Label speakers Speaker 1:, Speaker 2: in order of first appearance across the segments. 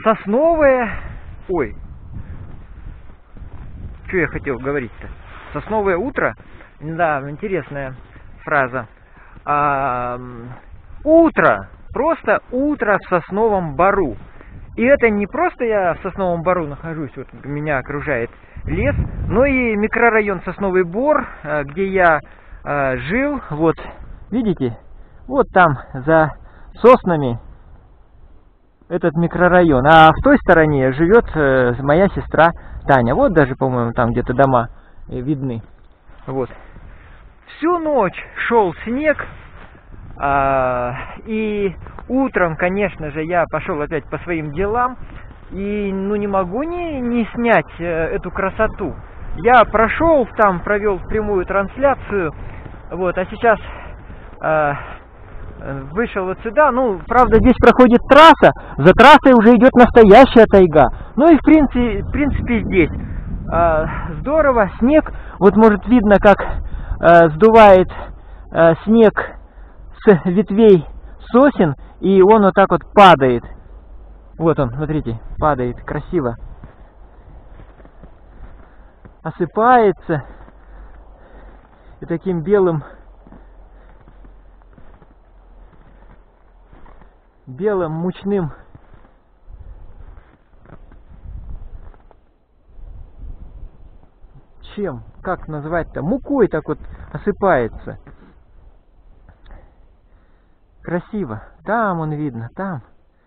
Speaker 1: Сосновое... Ой, что я хотел говорить-то? Сосновое утро? Да, интересная фраза. Утро. Просто утро в сосновом бору. И это не просто я в сосновом бору нахожусь, вот меня окружает лес, но и микрорайон Сосновый Бор, где я жил. Вот, видите? Вот там, за соснами, этот микрорайон. А в той стороне живет моя сестра Таня. Вот даже, по-моему, там где-то дома видны. Вот. Всю ночь шел снег. И утром, конечно же, я пошел опять по своим делам. И ну не могу не снять эту красоту. Я прошел там, провел прямую трансляцию. Вот, а сейчас вышел вот сюда. Ну, правда, здесь проходит трасса. За трассой уже идет настоящая тайга. Ну и в принципе здесь здорово. Снег. Вот может видно, как сдувает снег с ветвей сосен, и он вот так вот падает. Вот он, смотрите, падает красиво. Осыпается. И таким белым мучным чем? Как назвать-то? Мукой так вот осыпается. Красиво. Там он видно, там.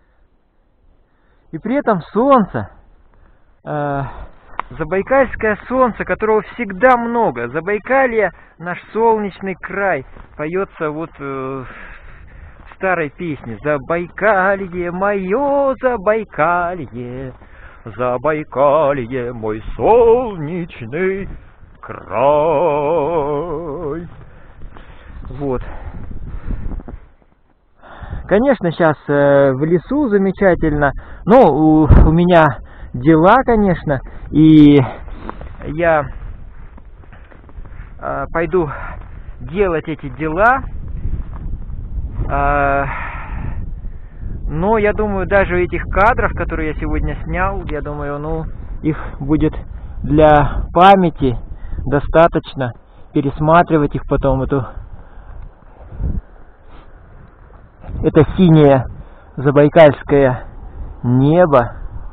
Speaker 1: И при этом солнце. Забайкальское солнце, которого всегда много. Забайкалье, наш солнечный край. Поется вот в старой песне. Забайкалье, мое Забайкалье. Забайкалье, мой солнечный край. Вот. Конечно, сейчас в лесу замечательно, но у меня дела, конечно, и я пойду делать эти дела, но я думаю, даже этих кадров, которые я сегодня снял, я думаю, ну, их будет для памяти достаточно, пересматривать их потом, это синее забайкальское небо.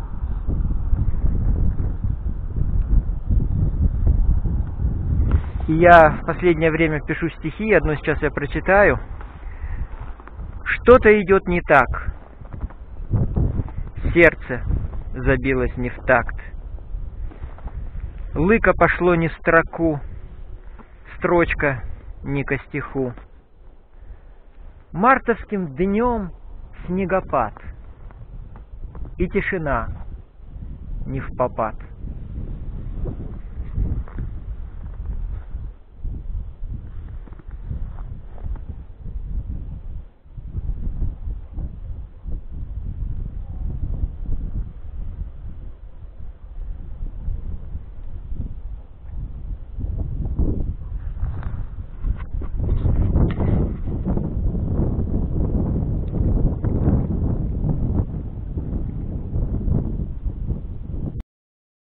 Speaker 1: И я в последнее время пишу стихи, одно сейчас я прочитаю. Что-то идет не так. Сердце забилось не в такт. Лыко пошло не в строку, строчка не ко стиху. Мартовским днем снегопад, и тишина не впопад.